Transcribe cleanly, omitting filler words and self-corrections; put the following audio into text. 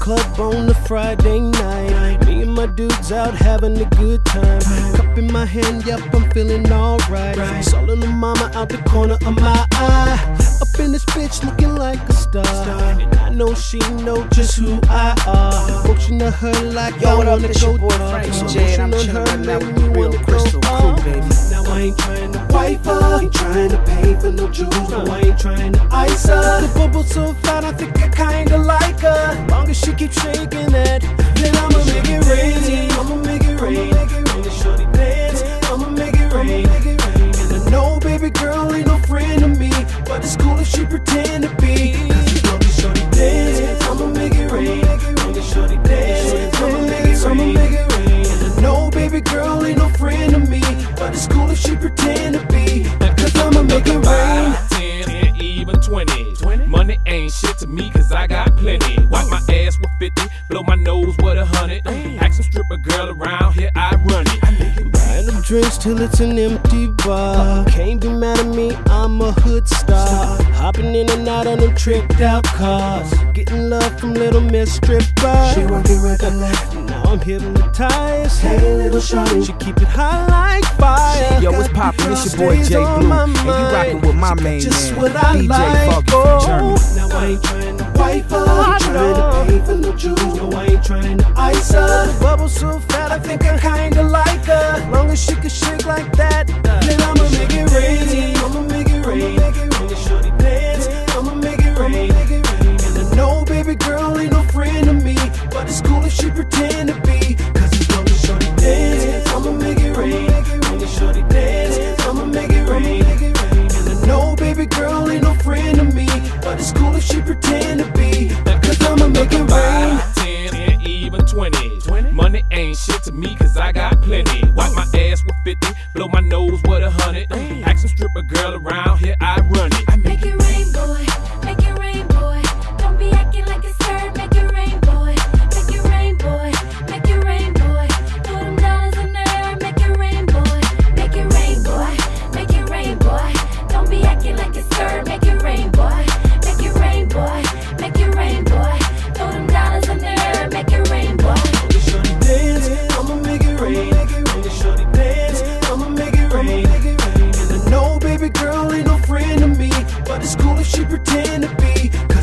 club on a Friday night. Me and my dudes out having a good time. Cup in my hand, yup, I'm feeling alright. Saw little mama out the corner of my eye. Up in this bitch looking like a star. And I know she know just who I are. Motion to her like yo, I what up, wanna this go your boy dark. Frank J, and I'm chilling right now with the real Cristal crew, baby. Now I ain't trying to wipe her, ain't trying to pay for no jewels. No, I ain't trying to ice her. The bubble so fat, I think I kinda like her. Long as she keeps shaking that, then I'ma make it rain. I'ma make it rain. When the shorty dance, I'ma make it rain. And I know, baby girl ain't no friend of me, but it's cool if she pretend to be. Cause as long as shorty dance, I'ma make it rain. When the shorty dance, I'ma make it rain. And I know, baby girl ain't no friend of me, but it's cool if she pretend to be. Cause I'ma make it rain. 10, even 20. Money ain't shit to me cause I got plenty. Wipe my ass with 50, blow my nose with 100. Ask some stripper girl around here, I run it. Buying them drinks till it's an empty bar. Can't be mad at me, I'm a hood star. Hopping in and out on them tricked out cars. Getting love from little Miss Stripper. She working right and left. Now I'm hypnotized. Hey little shorty, she keep it high like fire. Yo, what's poppin'? It's your boy J Blue, and you rockin' with my main just man, what I DJ like. Foggy from Germany. Now I ain't trying to wipe her, ain't trying to pay for no jewels. No, I ain't trying to ice her. The bubble so fat, I think I kinda like her. Long as she can shake like that, then I'ma make it rain. I'ma make it rain. When the shorty dance, I'ma make it rain. And I know, baby girl ain't no friend of me, but it's cool if she pretend to be. Cause as long as shorty dance, I'ma make it rain. When the shorty dance, I'ma make it rain. And I know, baby girl ain't no friend of me, but it's cool if she pretend to be. Cause I'ma make it rain. 10, even 20. Money ain't shit to me cause I got plenty. Wipe my ass with 50, blow my nose with 100. Ask some stripper girl around here, I run it. Make it rain, boy. Make it rain, boy. Don't be acting like a scared. Make it rain, boy. Make it rain, boy. Make it rain, boy. Throw them dollars in the air. Make it rain, boy. Make it rain, boy. Make it rain, boy. Don't be acting like a scared. Make it rain, boy. Make it rain, boy. Make it rain, boy. Throw them dollars in the air. Make it rain, boy. When the shorty dance, I'ma make it rain. When the shorty dance, I'ma make it rain. And I know, baby girl ain't no friend of me, but it's cool if she pretend to be.